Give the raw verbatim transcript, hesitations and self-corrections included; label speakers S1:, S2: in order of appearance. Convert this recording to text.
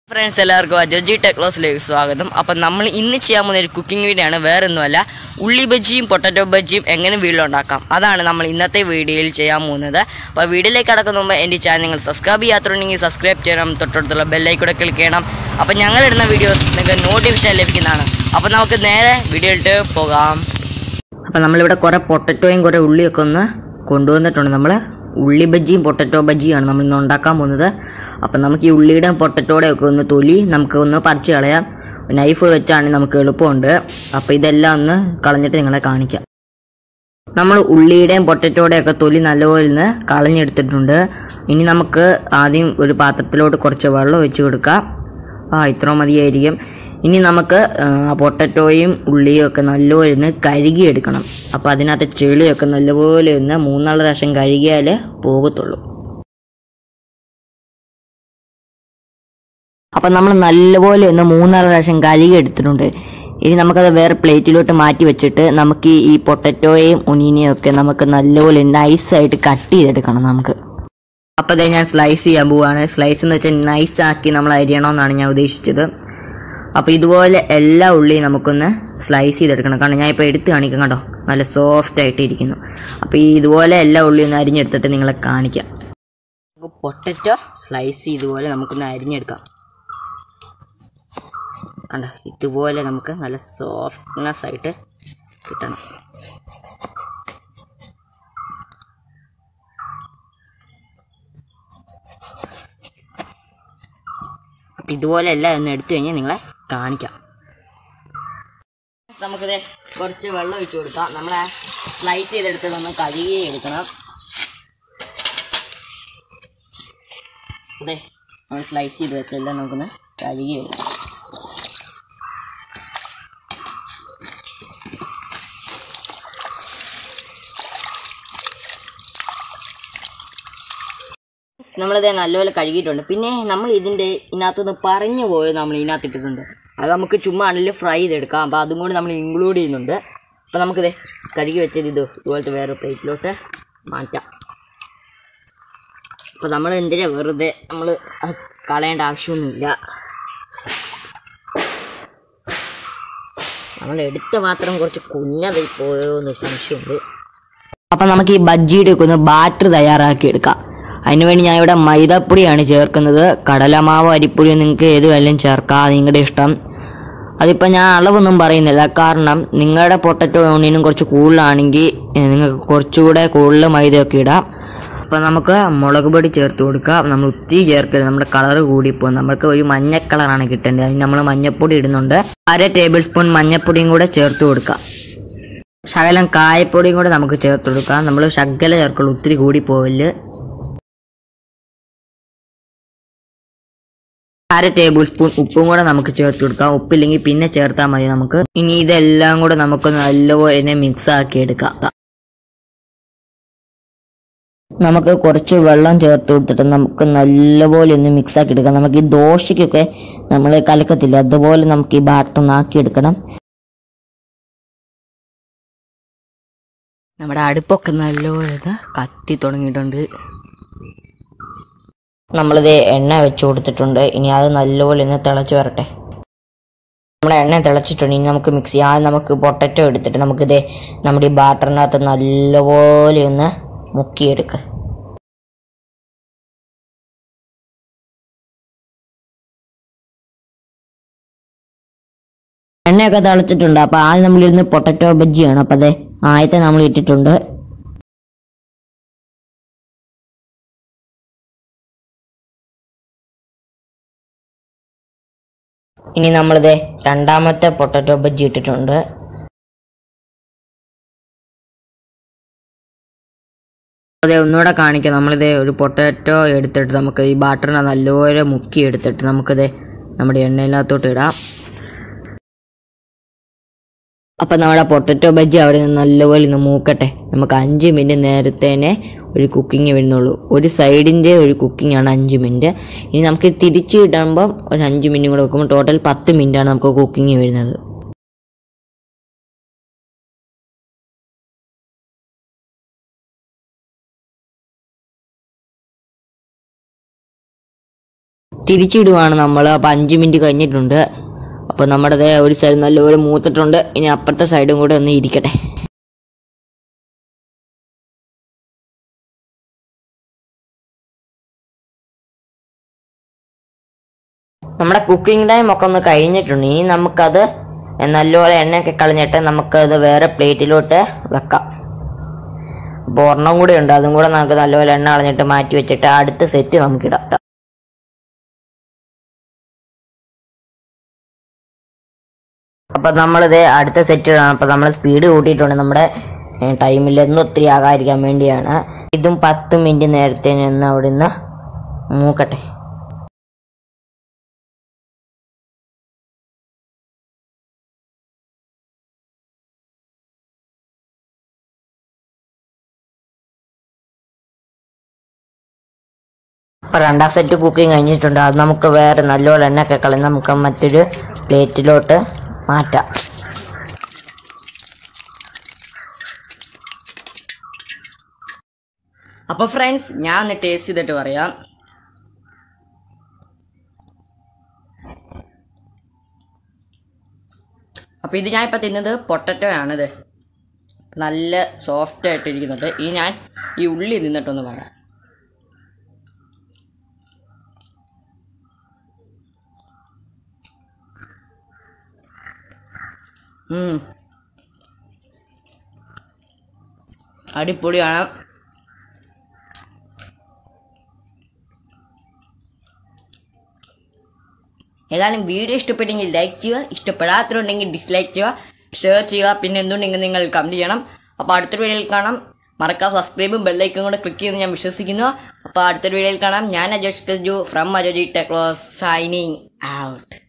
S1: Friends എല്ലാവർക്കും അജോജി ടെക്ലോസിലേക്ക് സ്വാഗതം. അപ്പം നമ്മൾ ഇന്ന് ചെയ്യാൻ പോകുന്ന ഒരു കുക്കിംഗ് വീഡിയോ ആണ്. വേറൊന്നുമല്ല, ഉള്ളി ബജിയും പൊട്ടറ്റോ ബജിയും എങ്ങനെ വീട്ടിലുണ്ടാക്കാം അതാണ് നമ്മൾ ഇന്നത്തെ വീഡിയോയിൽ ചെയ്യാൻ പോകുന്നത്. അപ്പോൾ വീഡിയോയിലേക്ക് കടക്കുന്ന മുമ്പ് എൻ്റെ ചാനൽ നിങ്ങൾ സബ്സ്ക്രൈബ് ചെയ്യാത്തുണ്ടെങ്കിൽ സബ്സ്ക്രൈബ് ചെയ്യണം, തൊട്ടടുത്തുള്ള ബെല്ലൈക്കൂടെ ക്ലിക്ക് ചെയ്യണം. അപ്പോൾ ഞങ്ങളിടുന്ന വീഡിയോസ് നിങ്ങൾക്ക് നോട്ടിഫിക്കേഷൻ ലഭിക്കുന്നതാണ്. അപ്പോൾ നമുക്ക് നേരെ വീഡിയോയിലിട്ട് പോകാം. അപ്പോൾ നമ്മളിവിടെ കുറേ പൊട്ടറ്റോയും കുറേ ഉള്ളിയൊക്കെ ഒന്ന് കൊണ്ടുവന്നിട്ടുണ്ട്. നമ്മൾ ഉള്ളി ബജിയും പൊട്ടറ്റോ ബജിയാണ് നമ്മൾ ഇന്ന് ഉണ്ടാക്കാൻ പോകുന്നത്. അപ്പം നമുക്ക് ഈ ഉള്ളിയുടെയും പൊട്ടറ്റോയുടെ ഒക്കെ ഒന്ന് തൊലി നമുക്ക് ഒന്ന് പറിച്ച് കളയാം. നൈഫ് വെച്ചാണെങ്കിൽ നമുക്ക് എളുപ്പമുണ്ട്. അപ്പോൾ ഇതെല്ലാം ഒന്ന് കളഞ്ഞിട്ട് നിങ്ങളെ കാണിക്കാം. നമ്മൾ ഉള്ളിയുടെയും പൊട്ടറ്റോയുടെയും ഒക്കെ തൊലി നല്ലപോലെ ഒന്ന് കളഞ്ഞെടുത്തിട്ടുണ്ട്. ഇനി നമുക്ക് ആദ്യം ഒരു പാത്രത്തിലോട്ട് കുറച്ച് വെള്ളം ഒഴിച്ച് കൊടുക്കാം. ആ ഇത്ര മതിയായിരിക്കും. ഇനി നമുക്ക് ആ പൊട്ടറ്റോയും ഉള്ളിയും ഒക്കെ നല്ലപോലെ ഒന്ന് കഴുകിയെടുക്കണം. അപ്പോൾ അതിനകത്ത് ചെളിയൊക്കെ നല്ലപോലെ ഒന്ന് മൂന്നാല് പ്രാവശ്യം കഴുകിയാലേ പോകത്തുള്ളൂ. അപ്പം നമ്മൾ നല്ലപോലെ ഒന്ന് മൂന്നാല് പ്രാവശ്യം കഴുകി എടുത്തിട്ടുണ്ട്. ഇനി നമുക്കത് വേറെ പ്ലേറ്റിലോട്ട് മാറ്റി വെച്ചിട്ട് നമുക്ക് ഈ പൊട്ടറ്റോയും ഉണീനെയും ഒക്കെ നമുക്ക് നല്ലപോലെ നൈസായിട്ട് കട്ട് ചെയ്തെടുക്കണം നമുക്ക്. അപ്പോൾ അതേ ഞാൻ സ്ലൈസ് ചെയ്യാൻ പോവുകയാണ്. സ്ലൈസ് എന്ന് വെച്ചാൽ നൈസാക്കി നമ്മൾ അരിയണമെന്നാണ് ഞാൻ ഉദ്ദേശിച്ചത്. അപ്പോൾ ഇതുപോലെ എല്ലാ ഉള്ളിയും നമുക്കൊന്ന് സ്ലൈസ് ചെയ്തെടുക്കണം. കാരണം ഞാൻ ഇപ്പോൾ എടുത്ത് കാണിക്കാം, കണ്ടോ നല്ല സോഫ്റ്റ് ആയിട്ട് ഇരിക്കുന്നു. അപ്പോൾ ഈ ഇതുപോലെ എല്ലാ ഉള്ളിയും ഒന്ന് അരിഞ്ഞെടുത്തിട്ട് നിങ്ങളെ കാണിക്കാം. പൊട്ടറ്റോ സ്ലൈസ് ഇതുപോലെ നമുക്കൊന്ന് അരിഞ്ഞെടുക്കാം. കണ്ടോ ഇതുപോലെ നമുക്ക് നല്ല സോഫ്റ്റ്നെസ് ആയിട്ട് കിട്ടണം. അപ്പം ഇതുപോലെ എല്ലാം ഒന്ന് എടുത്തു കഴിഞ്ഞാൽ നിങ്ങളെ കാണിക്കാം. നമുക്കിത് കുറച്ച് വെള്ളം ഒഴിച്ച് കൊടുക്കാം. നമ്മളെ സ്ലൈസ് ചെയ്തെടുത്തതൊന്ന് കഴുകി എടുക്കണം. അതെ നമ്മൾ സ്ലൈസ് ചെയ്ത് വെച്ചെല്ലാം നമുക്കൊന്ന് കഴുകി എടുക്കാം. നമ്മളിത് നല്ലപോലെ കഴുകിയിട്ടുണ്ട്. പിന്നെ നമ്മൾ ഇതിൻ്റെ ഇതിനകത്തുനിന്ന് പറഞ്ഞു പോയത് നമ്മൾ ഇതിനകത്ത് ഇട്ടിട്ടുണ്ട്. അത് നമുക്ക് ചുമ്മാ ആണെങ്കിൽ ഫ്രൈ ചെയ്തെടുക്കാം. അപ്പോൾ അതും കൂടി നമ്മൾ ഇൻക്ലൂഡ് ചെയ്യുന്നുണ്ട്. അപ്പോൾ നമുക്കിത് കഴുകി വെച്ചത് ഇത് ഇതുപോലത്തെ വേറെ പ്ലേറ്റിലോട്ട് മാറ്റാം. അപ്പോൾ നമ്മൾ എന്തിനാ വെറുതെ നമ്മൾ കളയേണ്ട ആവശ്യമൊന്നുമില്ല. നമ്മൾ എടുത്ത പാത്രം കുറച്ച് കുഞ്ഞതായി പോയോ എന്നൊരു സംശയമുണ്ട്. അപ്പം നമുക്ക് ഈ ബജ്ജിയുടെ ഒക്കെ ഒന്ന് ബാറ്റർ തയ്യാറാക്കി എടുക്കാം. അതിനുവേണ്ടി ഞാൻ ഇവിടെ മൈദപ്പൊടിയാണ് ചേർക്കുന്നത്. കടലമാവോ അരിപ്പൊടിയോ നിങ്ങൾക്ക് ഏത് വേണമെങ്കിലും ചേർക്കാം, നിങ്ങളുടെ ഇഷ്ടം. അതിപ്പോൾ ഞാൻ അളവൊന്നും പറയുന്നില്ല, കാരണം നിങ്ങളുടെ പൊട്ടറ്റോ യൂണിയനും കുറച്ച് കൂടുതലാണെങ്കിൽ നിങ്ങൾക്ക് കുറച്ചുകൂടെ കൂടുതൽ മൈദയൊക്കെ ഇടാം. അപ്പോൾ നമുക്ക് മുളക് പൊടി ചേർത്ത് കൊടുക്കാം. നമ്മൾ ഒത്തിരി ചേർക്കരുത്, നമ്മുടെ കളറ് കൂടിപ്പോകും. നമുക്ക് ഒരു മഞ്ഞ കളറാണ് കിട്ടേണ്ടത്. അതിന് നമ്മൾ മഞ്ഞൾപ്പൊടി ഇടുന്നുണ്ട്. അര ടേബിൾ സ്പൂൺ മഞ്ഞൾപ്പൊടിയും കൂടെ ചേർത്ത് കൊടുക്കാം. ശകലം കായപ്പൊടിയും കൂടെ നമുക്ക് ചേർത്ത് കൊടുക്കാം. നമ്മൾ ശകല ചേർക്കുള്ളൂ, ഒത്തിരി കൂടിപ്പോവില്ല. അര ടേബിൾ സ്പൂൺ ഉപ്പും കൂടെ നമുക്ക് ചേർത്ത് കൊടുക്കാം. ഉപ്പില്ലെങ്കിൽ പിന്നെ ചേർത്താൽ മതി നമുക്ക്. ഇനി ഇതെല്ലാം കൂടെ നമുക്ക് നല്ലപോലെ മിക്സ് ആക്കി എടുക്കാം. നമുക്ക് കുറച്ച് വെള്ളം ചേർത്ത് കൊടുത്തിട്ട് നമുക്ക് നല്ലപോലെ ഒന്ന് മിക്സ് ആക്കി എടുക്കാം. നമുക്ക് ഈ ദോശയ്ക്കൊക്കെ നമ്മൾ കലക്കത്തില്ല, അതുപോലെ നമുക്ക് ഈ ബാറ്റർ ആക്കി എടുക്കണം. നമ്മുടെ അടുപ്പൊക്കെ നല്ലപോലെ കത്തി തുടങ്ങിയിട്ടുണ്ട്. നമ്മളിത് എണ്ണ വെച്ച് കൊടുത്തിട്ടുണ്ട്. ഇനി അത് നല്ലപോലെ ഒന്ന് തിളച്ച് വരട്ടെ. നമ്മുടെ എണ്ണ തിളച്ചിട്ടുണ്ട്. ഇനി നമുക്ക് മിക്സ് ചെയ്യാം. ആദ്യം നമുക്ക് പൊട്ടറ്റോ എടുത്തിട്ട് നമുക്കിത് നമ്മുടെ ഈ ബാറ്ററിനകത്ത് നല്ലപോലെ ഒന്ന് മുക്കിയെടുക്കുക. എണ്ണയൊക്കെ തിളച്ചിട്ടുണ്ട്. അപ്പോൾ ആദ്യം നമ്മളിരുന്ന് പൊട്ടറ്റോ ബജ്ജിയാണ്. അപ്പോൾ അതെ ആദ്യത്തെ നമ്മൾ ഇട്ടിട്ടുണ്ട്. ഇനി നമ്മളിത് രണ്ടാമത്തെ പൊട്ടറ്റോ ബജ്ജി ഇട്ടിട്ടുണ്ട്. അതെ ഒന്നുകൂടെ കാണിക്കാം. നമ്മളിത് ഒരു പൊട്ടറ്റോ എടുത്തിട്ട് നമുക്ക് ഈ ബാറ്ററിനെ നല്ലപോലെ മുക്കി എടുത്തിട്ട് നമുക്കിത് നമ്മുടെ എണ്ണയിനകത്തോട്ട് ഇടാം. അപ്പം നമ്മുടെ പൊട്ടറ്റോ ബജ്ജി അവിടെ നിന്ന് നല്ലപോലെ ഒന്ന് മൂക്കട്ടെ. നമുക്ക് അഞ്ച് മിനിറ്റ് നേരത്തേനെ ഒരു കുക്കിങ് വരുന്നുള്ളൂ. ഒരു സൈഡിൻ്റെ ഒരു കുക്കിംഗ് ആണ് അഞ്ച് മിനിറ്റ്. ഇനി നമുക്ക് തിരിച്ച് ഇടുമ്പം ഒരു അഞ്ച് മിനിറ്റ് കൂടെ വെക്കുമ്പോൾ ടോട്ടൽ പത്ത് മിനിറ്റാണ് നമുക്ക് കുക്കിങ് വരുന്നത്. തിരിച്ചിടുവാണ് നമ്മൾ. അപ്പോൾ അഞ്ച് മിനിറ്റ് കഴിഞ്ഞിട്ടുണ്ട്. അപ്പോൾ നമ്മുടെ ഒരു സൈഡ് നല്ലപോലെ മൂത്തിട്ടുണ്ട്. ഇനി അപ്പുറത്തെ സൈഡും കൂടെ ഒന്ന് ഇരിക്കട്ടെ. നമ്മുടെ കുക്കിംഗ് ടൈം ഒക്കെ ഒന്ന് കഴിഞ്ഞിട്ടുണ്ട്. ഇനി നമുക്കത് നല്ലപോലെ എണ്ണയൊക്കെ കളഞ്ഞിട്ട് നമുക്കത് വേറെ പ്ലേറ്റിലോട്ട് വെക്കാം. അപ്പോൾ ഒരെണ്ണം കൂടെ ഉണ്ട്, അതും കൂടെ നമുക്ക് നല്ലപോലെ എണ്ണ കളഞ്ഞിട്ട് മാറ്റി വെച്ചിട്ട് അടുത്ത സെറ്റ് നമുക്കിടാം. അപ്പോൾ നമ്മളിത് അടുത്ത സെറ്റ് ഇടണം. അപ്പോൾ നമ്മൾ സ്പീഡ് കൂട്ടിയിട്ടുണ്ട്, നമ്മുടെ ടൈമിൽ ഒന്നും ഒത്തിരി ആകാതിരിക്കാൻ വേണ്ടിയാണ്. ഇതും പത്ത് മിനിറ്റ് നേരത്തെ നിന്ന് അവിടെ നിന്ന് മൂക്കട്ടെ. അപ്പോൾ രണ്ടാം സെറ്റ് കുക്കിംഗ് കഴിഞ്ഞിട്ടുണ്ട്. അത് നമുക്ക് വേറെ നല്ലപോലെ എണ്ണയൊക്കെ കളഞ്ഞ് നമുക്ക് മറ്റൊരു പ്ലേറ്റിലോട്ട് മാറ്റാം. അപ്പോൾ ഫ്രണ്ട്സ്, ഞാൻ ഒന്ന് ടേസ്റ്റ് ചെയ്തിട്ട് പറയാം. അപ്പോൾ ഇത് ഞാൻ ഇപ്പോൾ തിന്നത് പൊട്ടറ്റോ ആണിത്. നല്ല സോഫ്റ്റ് ആയിട്ട് ഇരിക്കുന്നുണ്ട്. ഇനി ഞാൻ ഈ ഉള്ളി തിന്നിട്ടൊന്ന് പറയാം. അടിപൊളിയാണ്. ഏതായാലും വീഡിയോ ഇഷ്ടപ്പെട്ടെങ്കിൽ ലൈക്ക് ചെയ്യുക, ഇഷ്ടപ്പെടാത്തവരുണ്ടെങ്കിൽ ഡിസ്ലൈക്ക് ചെയ്യുക, ഷെയർ ചെയ്യുക. പിന്നെ എന്തുണ്ടെങ്കിൽ നിങ്ങൾ കമൻറ്റ് ചെയ്യണം. അപ്പോൾ അടുത്തൊരു വീഡിയോയിൽ കാണാം. മറക്കാതെ സബ്സ്ക്രൈബും ബെല്ലൈക്കും കൂടെ ക്ലിക്ക് ചെയ്യുമെന്ന് ഞാൻ വിശ്വസിക്കുന്നു. അപ്പോൾ അടുത്തൊരു വീഡിയോയിൽ കാണാം. ഞാൻ Ajosh Kaju from Ajoji technology signing out.